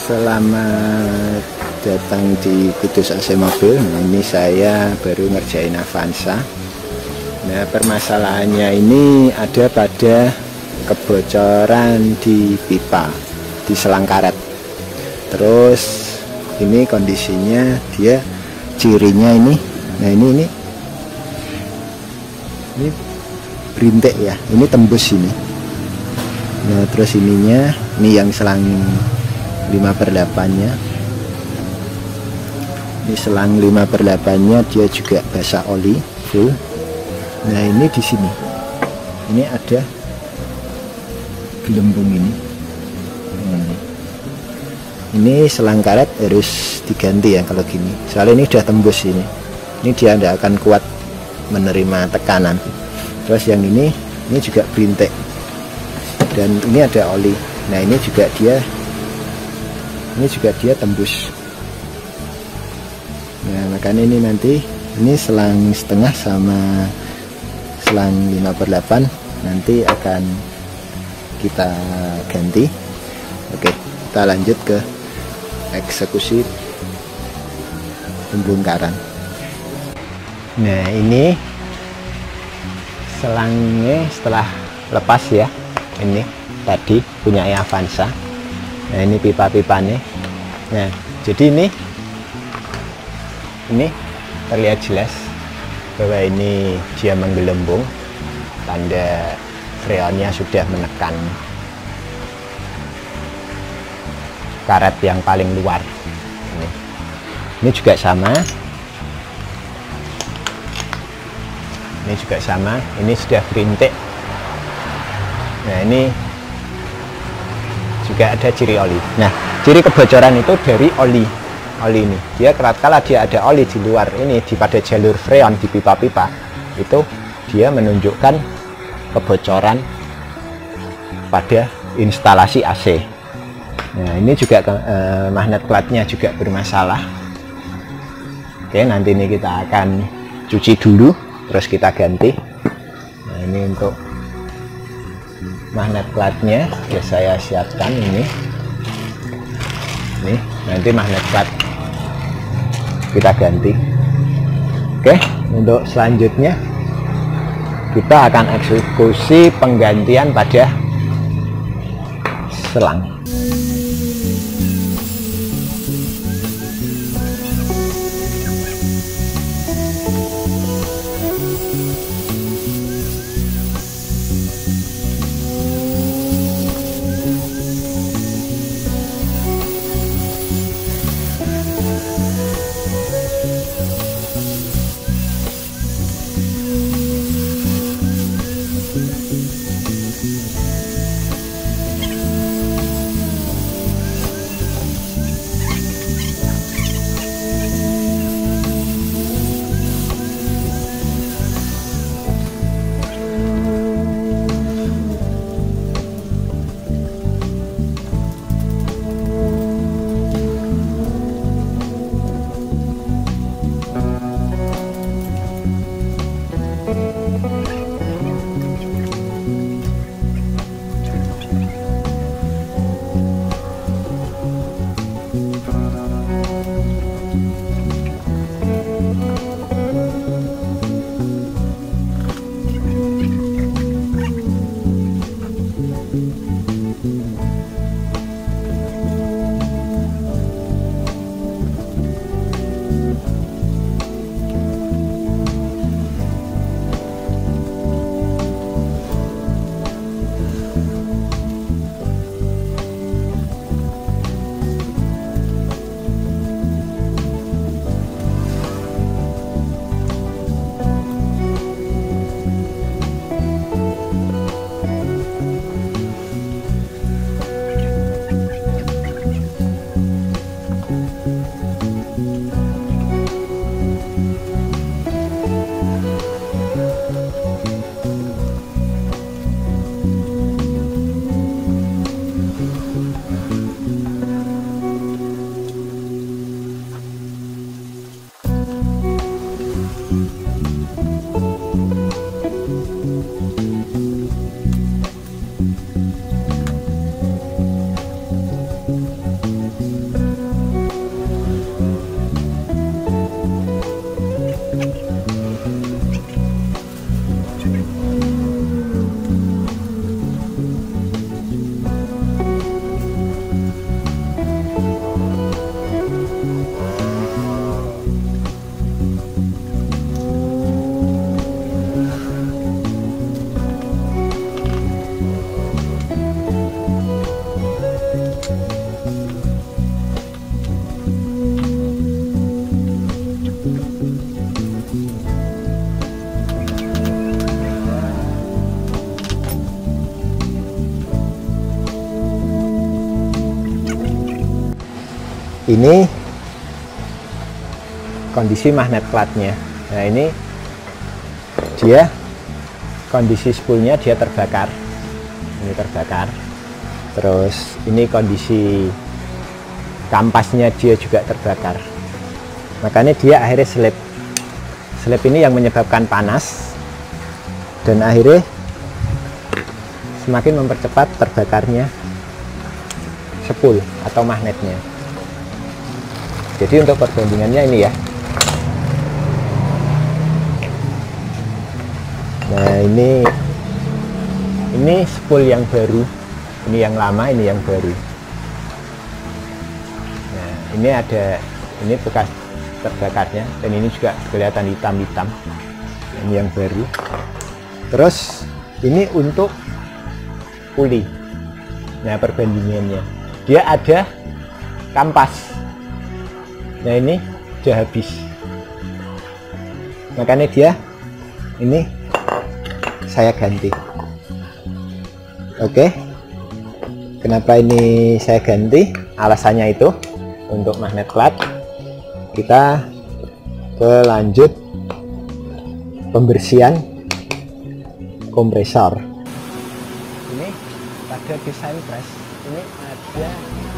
Selamat datang di Kudus AC Mobil. Ini saya baru ngerjain Avanza. Nah, permasalahannya ini ada pada kebocoran di pipa, di selang karet. Terus ini kondisinya dia cirinya ini. Nah, ini berintik ya. Ini tembus ini. Nah, terus ininya ini yang selang 5/8 nya. Ini selang 5/8 nya dia juga basah oli full. Nah, ini di sini. Ini ada gelembung ini. Ini selang karet harus diganti ya kalau gini. Soalnya ini udah tembus ini. Ini dia tidak akan kuat menerima tekanan. Terus yang ini juga berintik. Dan ini ada oli. Nah, ini juga dia tembus. Nah, makanya ini nanti ini selang setengah sama selang 5/8 nanti akan kita ganti. Oke, kita lanjut ke eksekusi pembongkaran. Nah, ini selangnya setelah lepas ya. Ini tadi punya Avanza. Nah, ini pipa-pipanya. Nah, jadi ini terlihat jelas bahwa ini dia menggelembung, tanda freonnya sudah menekan karet yang paling luar. Ini juga sama. Ini juga sama. Ini sudah berintik. Nah, ini juga ada ciri oli. Nah, ciri kebocoran itu dari oli ini. Dia kala dia ada oli di luar ini, pada jalur freon di pipa-pipa itu, dia menunjukkan kebocoran pada instalasi AC. Nah, ini juga magnet platnya juga bermasalah. Oke, nanti ini kita akan cuci dulu, terus kita ganti. Nah, ini untuk magnet platnya ya saya siapkan ini. Nanti magnet plat kita ganti. Oke, untuk selanjutnya kita akan eksekusi penggantian pada selang. ini kondisi magnet clutch-nya. Nah, ini dia kondisi spoolnya dia terbakar. Ini terbakar. Terus ini kondisi kampasnya dia juga terbakar. Makanya dia akhirnya slip. Slip ini yang menyebabkan panas dan akhirnya semakin mempercepat terbakarnya spool atau magnetnya. Jadi untuk perbandingannya ini ya. Nah, ini spool yang baru, ini yang lama, ini yang baru. Nah, ini bekas terbakarnya, dan ini juga kelihatan hitam-hitam. Ini yang baru. Terus ini untuk puli. Nah, perbandingannya, dia ada kampas. Nah, ini sudah habis. Makanya dia ini saya ganti. Oke. Kenapa ini saya ganti? Alasannya itu untuk magnet clutch. Kita lanjut pembersihan kompresor. Ini pada desain press ini ada